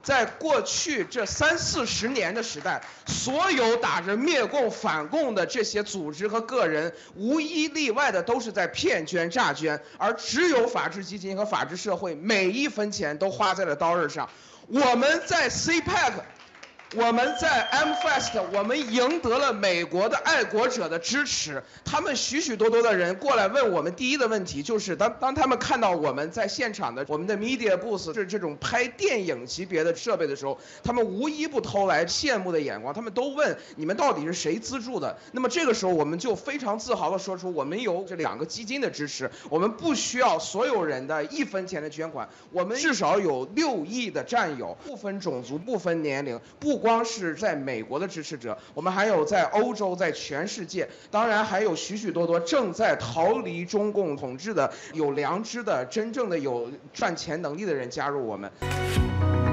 在过去这30-40年的时代，所有打着灭共反共的这些组织和个人，无一例外的都是在骗捐诈捐，而只有法治基金和法治社会每一分钱都花在了刀刃上。我们在 CPEC。我们在 MFest， 我们赢得了美国的爱国者的支持。他们许许多多的人过来问我们，第一的问题就是，当他们看到我们在现场的我们的 media booth 是这种拍电影级别的设备的时候，他们无一不投来羡慕的眼光。他们都问你们到底是谁资助的？那么这个时候，我们就非常自豪地说出，我们有这2个基金的支持，我们不需要所有人的1分钱的捐款，我们至少有6亿的战友，不分种族，不分年龄，不光是在美国的支持者，我们还有在欧洲，在全世界，当然还有许许多多正在逃离中共统治的有良知的、真正的有赚钱能力的人加入我们。